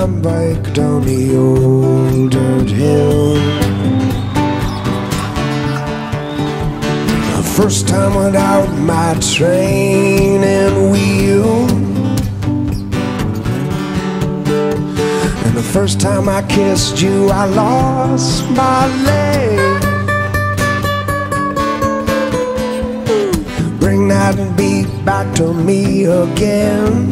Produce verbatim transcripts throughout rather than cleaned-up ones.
my bike down the old dirt hill. The first time without my training wheel, and the first time I kissed you I lost my leg. Bring that beat back to me again.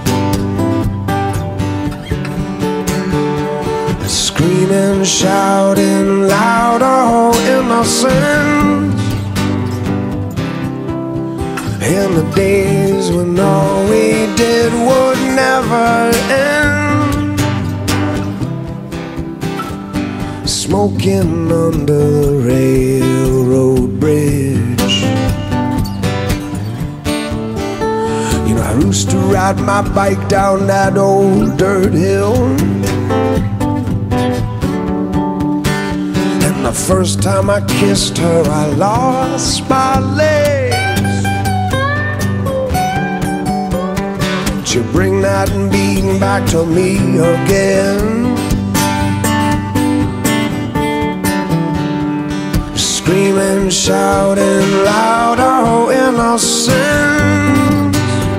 Screaming, shouting loud, oh innocent. In the days when all we did would never end. Smoking under the railroad bridge. You know, I used to ride my bike down that old dirt hill. And the first time I kissed her I lost my legs. Would you bring that beating back to me again? Screaming, shouting loud, oh innocent.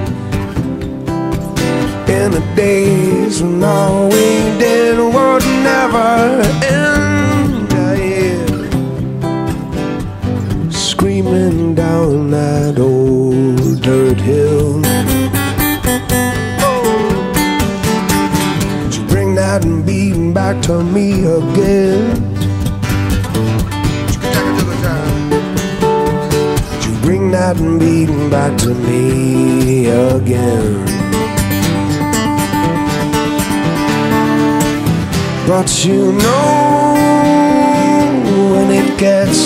In the days when all we did would never end. Yeah. Screaming down that old dirt hill. Would you bring that beating back to me again? Bring that beating back to me again. But you know, when it gets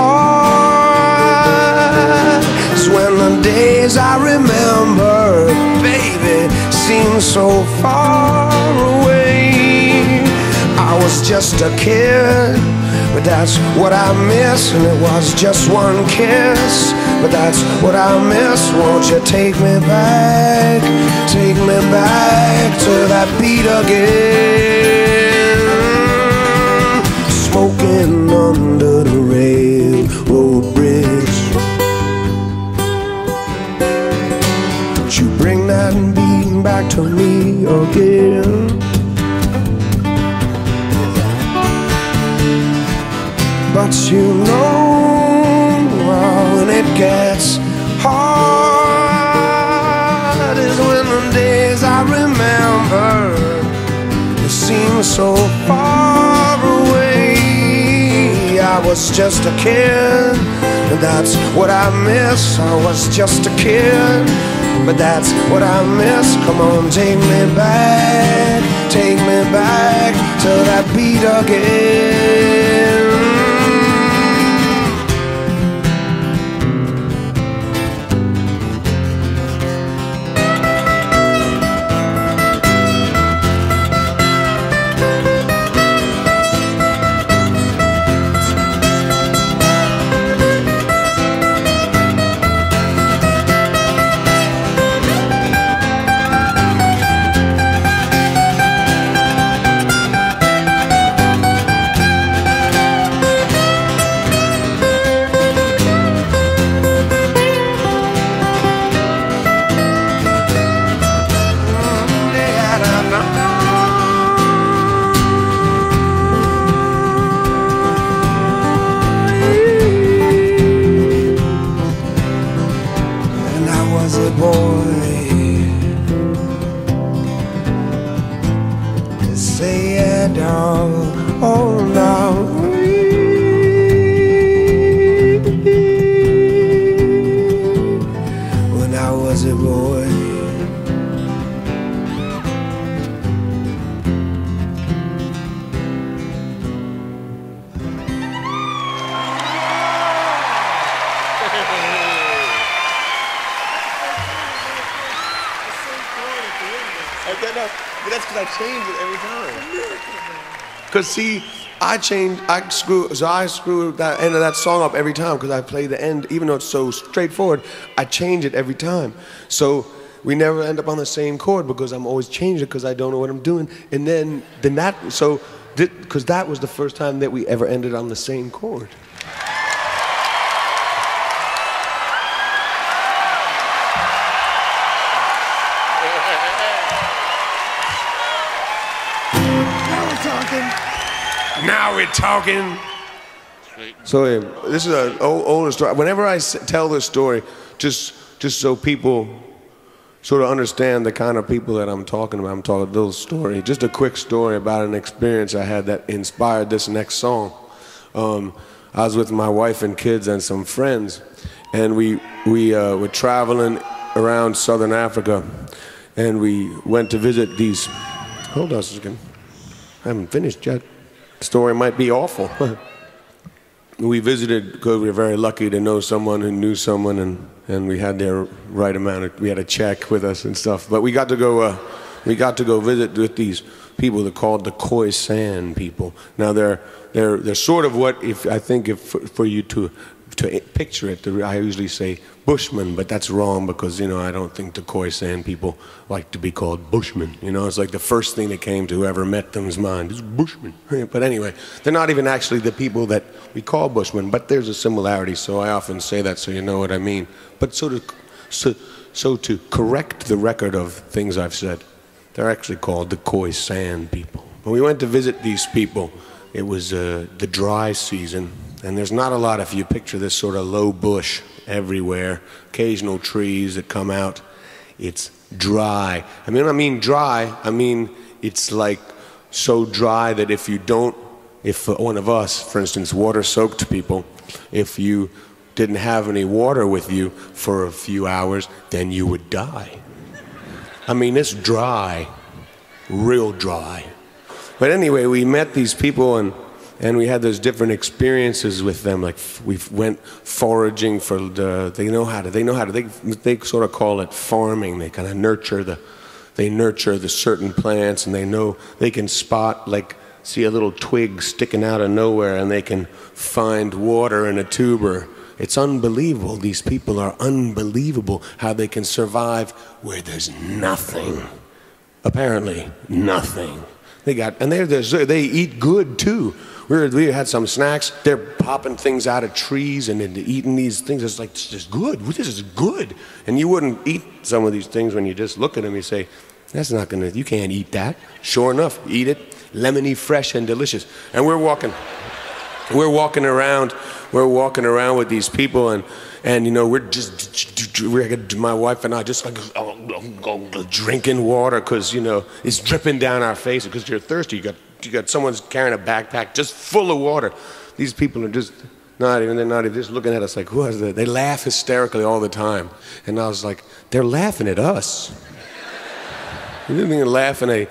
hard, it's when the days I remember, baby, seem so far away. I was just a kid, but that's what I miss, and it was just one kiss, but that's what I miss. Won't you take me back, take me back to that beat again? Smoking under the railroad bridge. Would you bring that beat back to me again? But you know, when it gets hard is when the days I remember, they seem so far away. I was just a kid, and that's what I miss. I was just a kid, but that's what I miss. Come on, take me back, take me back to that beat again. Cause see, I change, I screw, so I screw that end of that song up every time because I play the end, even though it's so straightforward, I change it every time. So we never end up on the same chord because I'm always changing it because I don't know what I'm doing. And then, then that, so, because that was the first time that we ever ended on the same chord. Now we're talking. So uh, this is an old, older story. Whenever I s tell this story, just just so people sort of understand the kind of people that I'm talking about, I'm talking a little story. Just a quick story about an experience I had that inspired this next song. Um, I was with my wife and kids and some friends, and we we uh, were traveling around Southern Africa, and we went to visit these. Hold on a second. I haven't finished yet. The story might be awful. We visited because we were very lucky to know someone who knew someone, and, and we had their right amount of, we had a check with us and stuff. But we got to go, uh, we got to go visit with these people. They're called the Khoisan people. Now they're, they're, they're sort of what, if I think if for, for you to, to picture it, I usually say Bushmen, but that's wrong because, you know, I don't think the Khoisan people like to be called Bushmen. You know, it's like the first thing that came to whoever met them's mind is Bushmen. But anyway, they're not even actually the people that we call Bushmen, but there's a similarity, so I often say that so you know what I mean. But so to, so, so to correct the record of things I've said, they're actually called the Khoisan people. When we went to visit these people, it was uh, the dry season, and there's not a lot, if you picture this sort of low bush everywhere, occasional trees that come out. It's dry. I mean, I mean dry, I mean it's like so dry that if you don't, if one of us, for instance, water-soaked people, if you didn't have any water with you for a few hours, then you would die. I mean, it's dry, real dry. But anyway, we met these people, and And we had those different experiences with them. Like we went foraging for the. They know how to. They know how to. They they sort of call it farming. They kind of nurture the. They nurture the certain plants, and they know they can spot, like, see a little twig sticking out of nowhere, and they can find water in a tuber. It's unbelievable. These people are unbelievable how they can survive where there's nothing. Apparently, nothing. They got, and they they eat good too. We, were, we had some snacks. They're popping things out of trees and into eating these things. It's like, this is good. This is good. And you wouldn't eat some of these things when you just look at them. You say, that's not gonna. You can't eat that. Sure enough, eat it. Lemony, fresh, and delicious. And we're walking. We're walking around. We're walking around with these people, and and you know we're just we're my wife and I just like drinking water because you know it's dripping down our faces because you're thirsty. You got you got someone's carrying a backpack just full of water. These people are just not even they're not even just looking at us like, who is that? They laugh hysterically all the time, and I was like, they're laughing at us. You didn't even laughing at.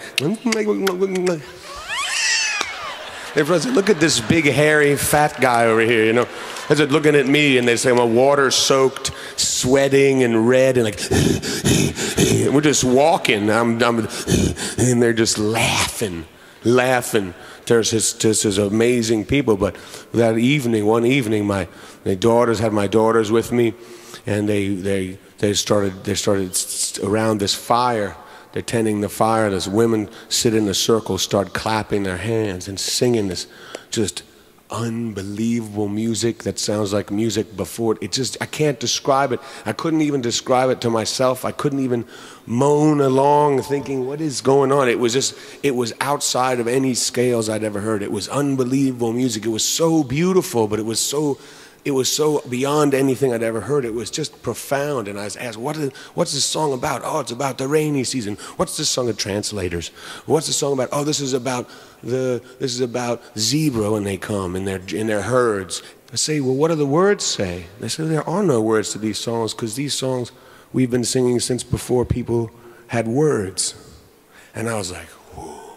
Everyone said, look at this big, hairy, fat guy over here, you know. They said, looking at me, and they say, I'm a water-soaked, sweating, and red, and like, we're just walking, I'm, I'm, and they're just laughing, laughing. There's this, there's this amazing people, but that evening, one evening, my, my daughters had my daughters with me, and they, they, they started, they started around this fire. They're tending the fire. Those women sit in a circle, start clapping their hands and singing this just unbelievable music that sounds like music before. It just, I can't describe it. I couldn't even describe it to myself. I couldn't even moan along thinking, what is going on? It was just, it was outside of any scales I'd ever heard. It was unbelievable music. It was so beautiful, but it was so It was so beyond anything I'd ever heard. It was just profound. And I was asked, what is, what's this song about? Oh, it's about the rainy season. What's this song of Translators? What's this song about? Oh, this is about the this is about zebra when they come in their in their herds. I say, well, what do the words say? They say there are no words to these songs because these songs we've been singing since before people had words. And I was like, whoa,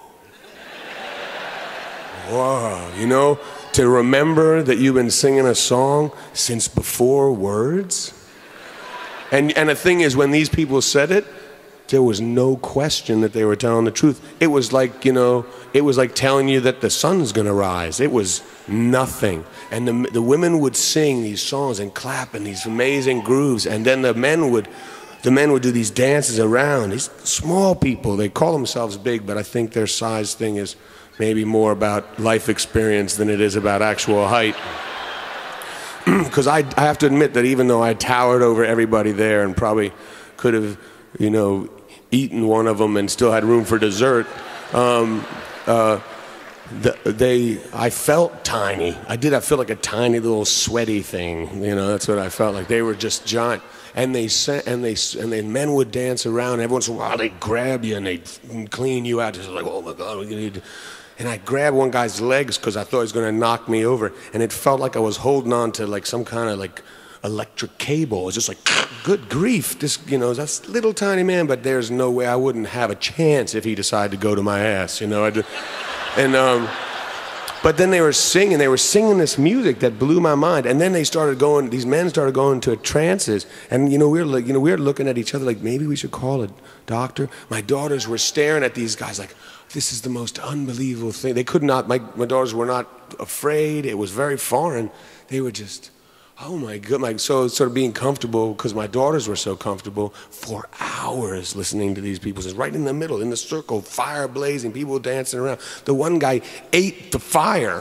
whoa, you know. To remember that you've been singing a song since before words. And, and the thing is, when these people said it, there was no question that they were telling the truth. It was like, you know, it was like telling you that the sun's gonna rise. It was nothing. And the, the women would sing these songs and clap in these amazing grooves, and then the men would, the men would do these dances around, these small people. They call themselves big, but I think their size thing is maybe more about life experience than it is about actual height. Because I, I have to admit that even though I towered over everybody there and probably could have, you know, eaten one of them and still had room for dessert, um, uh, the, they, I felt tiny. I did. I feel like a tiny little sweaty thing. You know, that's what I felt like. They were just giant, and they and they and then men would dance around. Every once in a while, they'd grab you and they'd clean you out. Just like, oh my God, we need. And I grabbed one guy's legs because I thought he was going to knock me over, and it felt like I was holding on to like some kind of like electric cable. It was just like, good grief, this, you know, that's little tiny man, but there's no way I wouldn't have a chance if he decided to go to my ass, you know. I'd, and um, but then they were singing, they were singing this music that blew my mind, and then they started going. These men started going into trances, and you know, we were like, you know, we were looking at each other like maybe we should call a doctor. My daughters were staring at these guys like, this is the most unbelievable thing. They could not, my, my daughters were not afraid. It was very foreign. They were just, oh my God, my, so sort of being comfortable, because my daughters were so comfortable, for hours listening to these people, just right in the middle, in the circle, fire blazing, people dancing around. The one guy ate the fire.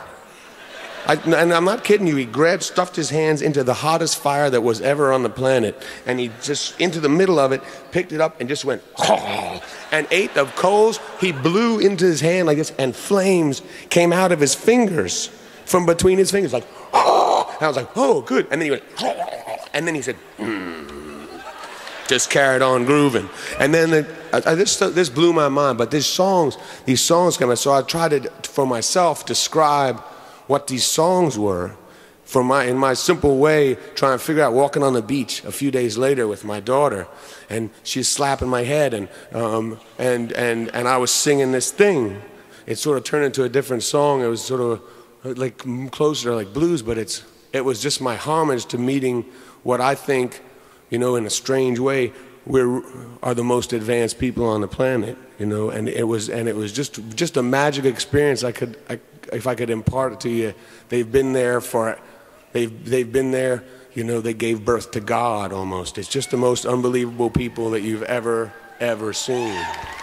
I, and I'm not kidding you, he grabbed, stuffed his hands into the hottest fire that was ever on the planet, and he just, into the middle of it, picked it up and just went, oh, and ate the coals. He blew into his hand like this, and flames came out of his fingers, from between his fingers, like, oh, and I was like, oh, good, and then he went, oh, and then he said, hmm, just carried on grooving. And then the, I, this, this blew my mind, but these songs, these songs came out, so I tried to, for myself, describe what these songs were, for my, in my simple way, trying to figure out, walking on the beach a few days later with my daughter, and she's slapping my head, and, um, and, and, and I was singing this thing. It sort of turned into a different song. It was sort of like closer to like blues, but it's, it was just my homage to meeting what I think, you know, in a strange way, we are the most advanced people on the planet, you know, and it was, and it was just, just a magic experience. I could, I, if I could impart it to you, they've been there for, they've, they've been there, you know, they gave birth to God almost. It's just the most unbelievable people that you've ever, ever seen.